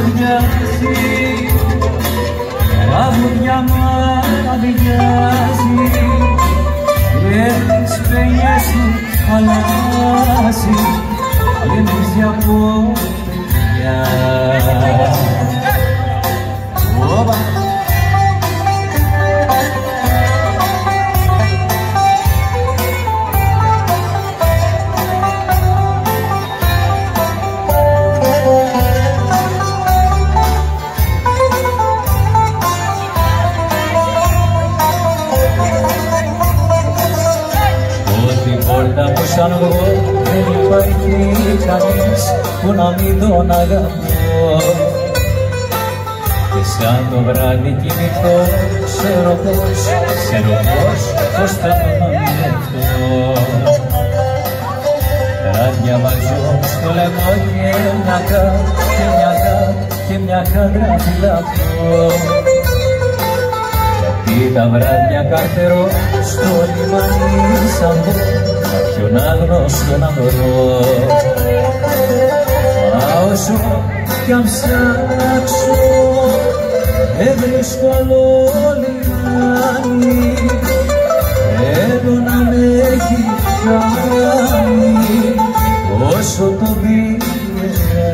ταιριάζει, τραγούδια μαραδιάζει, με τις παινιές σου αλλάζει, γεμίζει από παιδιά. Σαν εγώ δεν υπάρχει κανείς που να μην τον αγαπώ, και σαν το βράδυ κοιμηθώ ξέρω πως θα τον ονειρευτώ. Ράδια βάζω στο λαιμό και μια κάντρα φυλαχτώ, γιατί τα βράδια καρτερώ στο λιμάνι σαν ποιον άγνωστο να βρω. Μα όσο κι αν ψάξω δεν βρίσκω άλλο λιμάνι, θέλω να με έχει κάνει όσο το πήγα.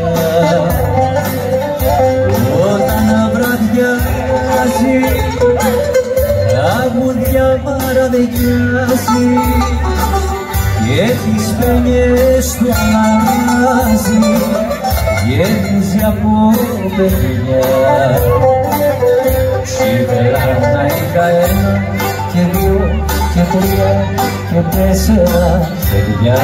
Όταν βραδιάζει τραγούδια μαραδιάζει, και τις παινιές του αλλάζει, γέμιζει από παιδιά. Σήμερα να είχα ένα και δύο και τρία και τέσσερα παιδιά.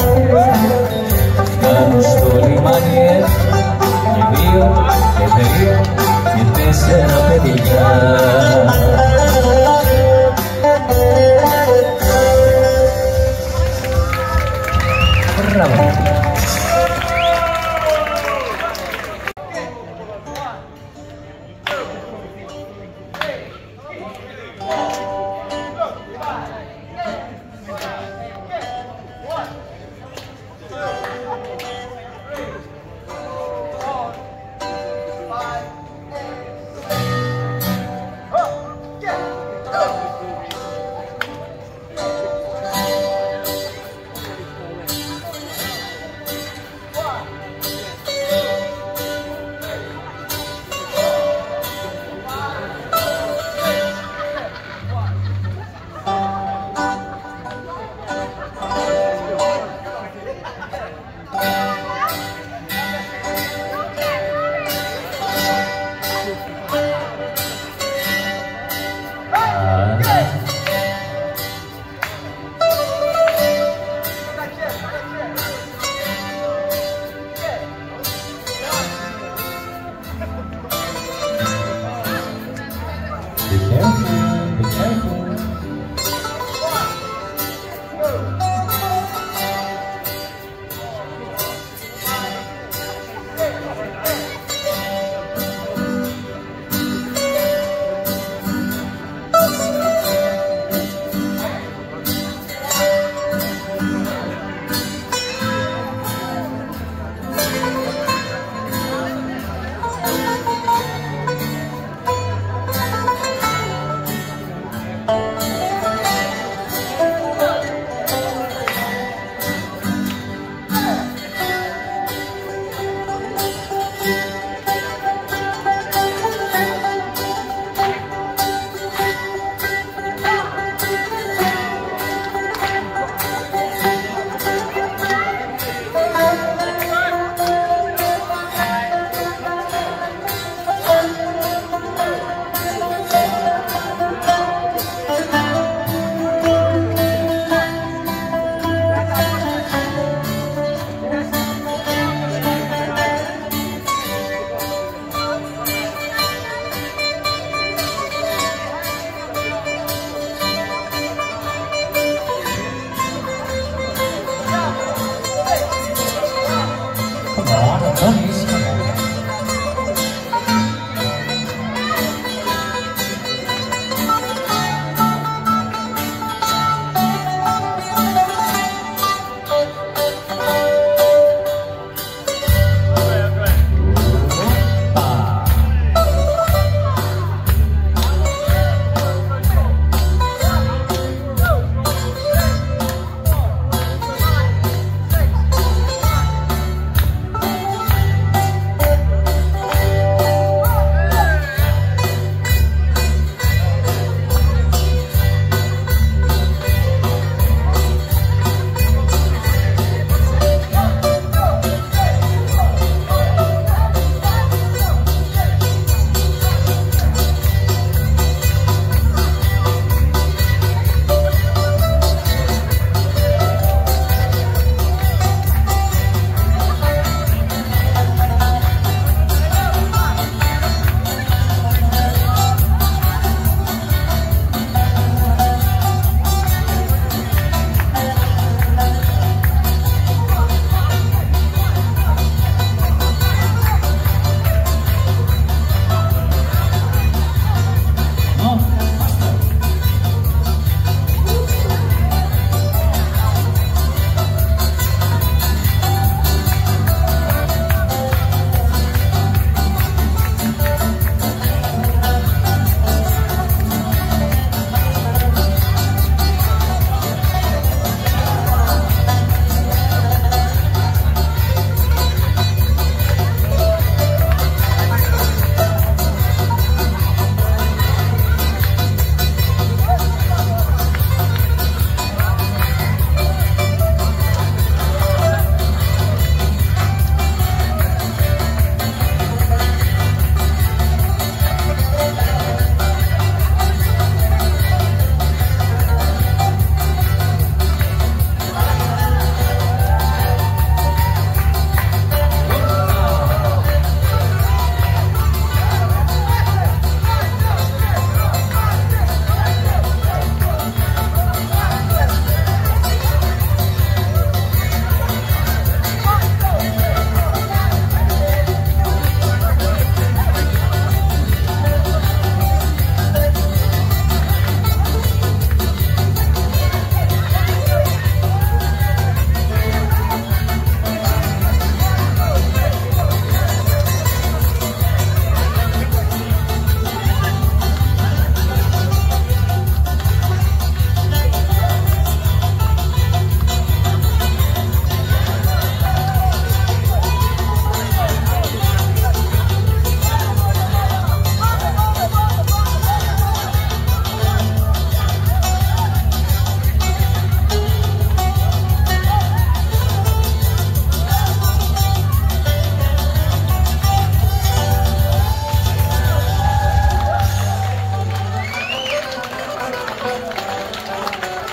Φτάνω στο λιμάνι ένα και δύο και τρία και τέσσερα παιδιά. Bravo.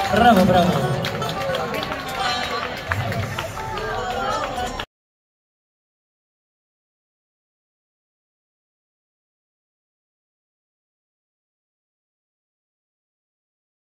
Μπράβο, μπράβο.